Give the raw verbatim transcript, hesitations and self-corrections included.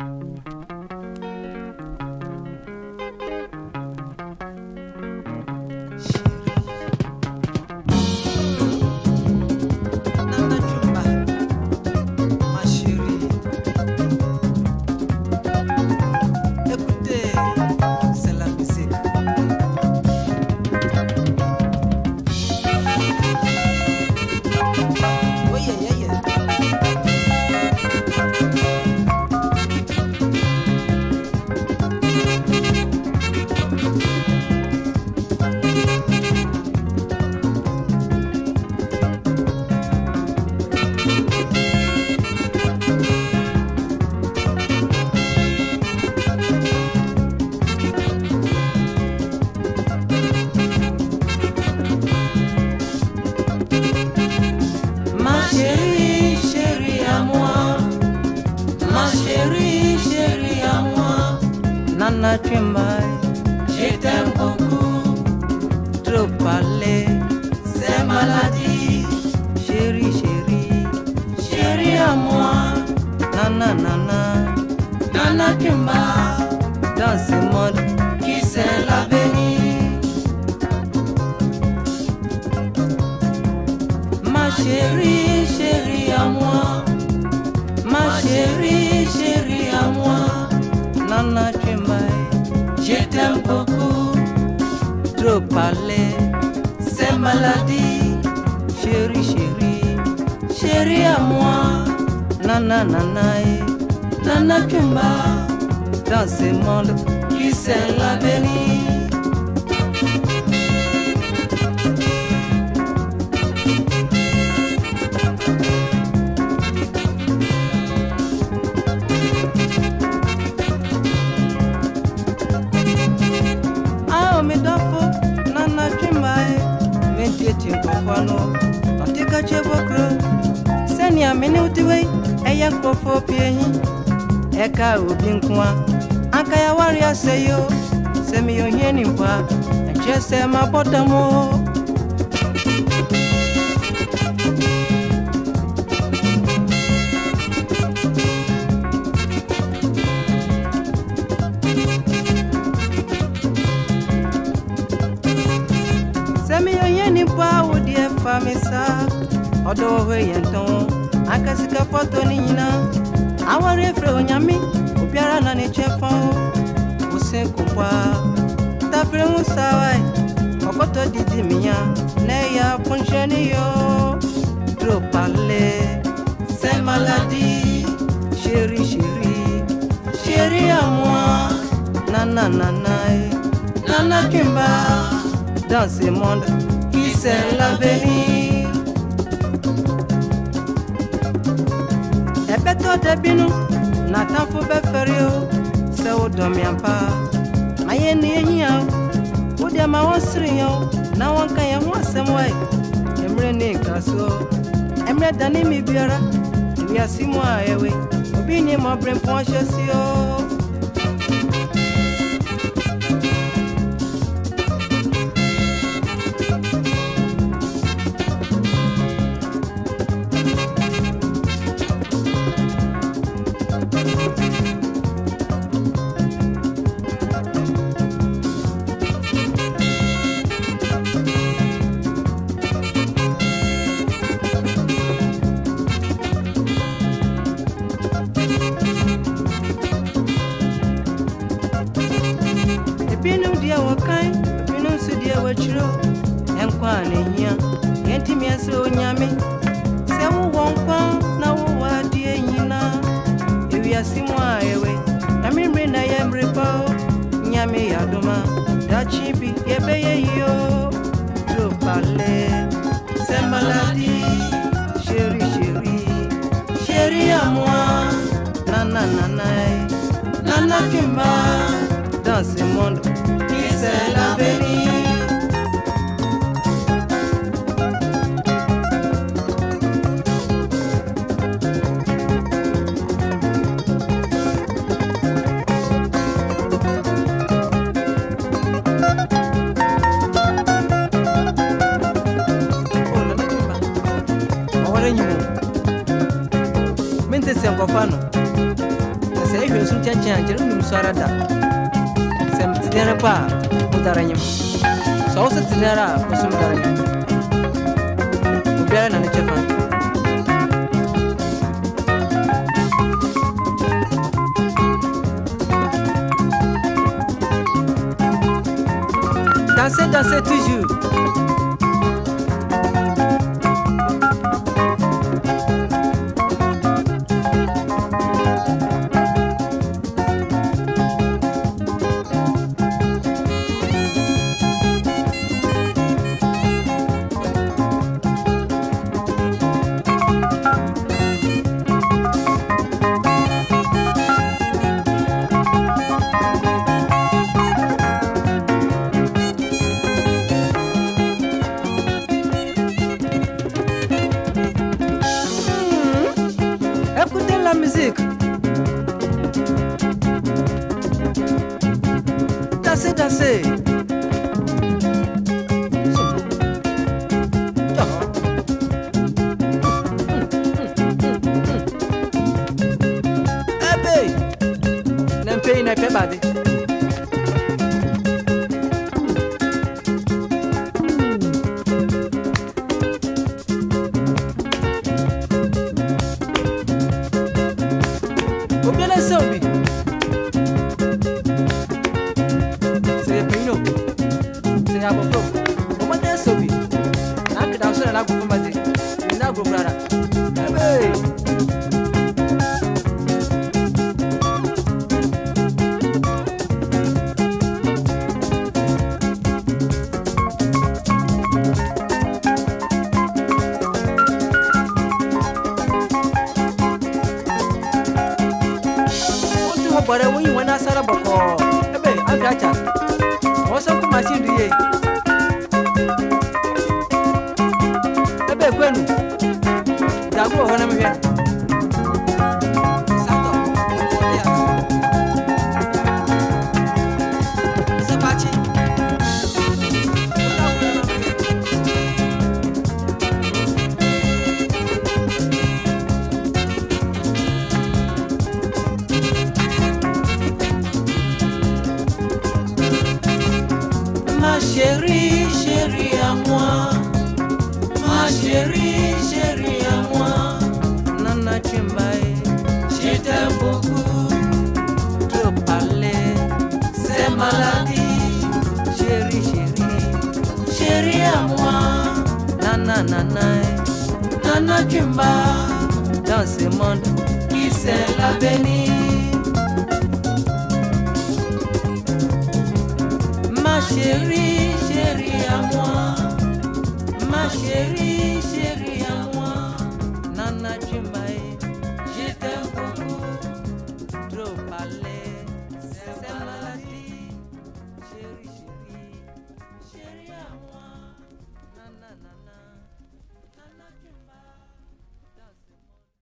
Tweba, je t'aime beaucoup, trop parler, c'est maladie. Chérie, chérie, chérie à moi. Nana, nana, nana Tweba, dans ce monde qui c'est l'avenir. Ma chérie, chérie à moi. Ma chérie, chérie à moi. Nana Tweba, je t'aime beaucoup, trop parler, c'est maladie. Chérie, chérie, chérie à moi. Nana, nana, nana Tweba, dans ce monde qui c'est l'avenir. Senia minutiwe eya kofo pienyi eka obinkwa aka ya waria seyo semi oheni mpa echese mabotamo semi oheni mpa wodie famisa odo we yenton akasika foto ni nyina aware fre onyami obiara na ne chefon ose kopwa tafre musawai okoto didi miya ne ya puncheni yo trop parler c'est maladie. Chérie, chérie, chérie à moi. Nana, nana, nana Tweba, dans ce monde qui c'est l'avenir. Ebeto debinu na tanfo be ferio se wo domiampa ayeni ehia wo dia ma wonsriyo na wonka ye ho asemwai emre ne kaso emre dani mi biara wi asimu ayewe obi ni mo brem pon hwesio. Binu dia wakai, binu su dia wachiro. Enkwa nehia, yenti miase onyame. Se wo wonpa na wo wadie nyina. Ewi asimu ayewe, amimre na yemre pa. Nyame yadoma, dachibi yebeye yo. Trop parler, c'est maladie. Chérie, chérie, chérie à moi. Nana, nana, nana Tweba, dans ce monde qui c'est l'avenir. Oh nana Tweba, awara nyimo mente se ngofano say you soon change and Sarada. Some dinner bar, Mudaranyam. So also dinner for some Daranyam. Uberan and a Japan. Dansez, dansez toujours. Écoutez la musique. Dansez, dansez. Eh ben, n'un pays n'a pas badé. Combien de zombies? C'est Pino. C'est à Bobo. Comment est-ce que zombies? N'a que danser la coupe maté. N'a pas brara. Eh but when you want to sell a book, a bit, I got you. What's up, machine do ye? A bit, when that will hold him here. It's a patchy. Ma chérie, chérie à moi. Ma chérie, chérie à moi. Nana Chimbaye, je t'aime beaucoup. Trop parler, c'est maladie. Chérie, chérie, chérie à moi. Nana, nana, Nana Chimba. Dans ce monde, qui c'est l'avenir? Ma chérie, chérie à moi. Ma chérie, chérie à moi. Nana Chimbaye, je t'aime beaucoup. Trop parler, c'est maladie. Chérie, chérie, chérie à moi. Nana, nana.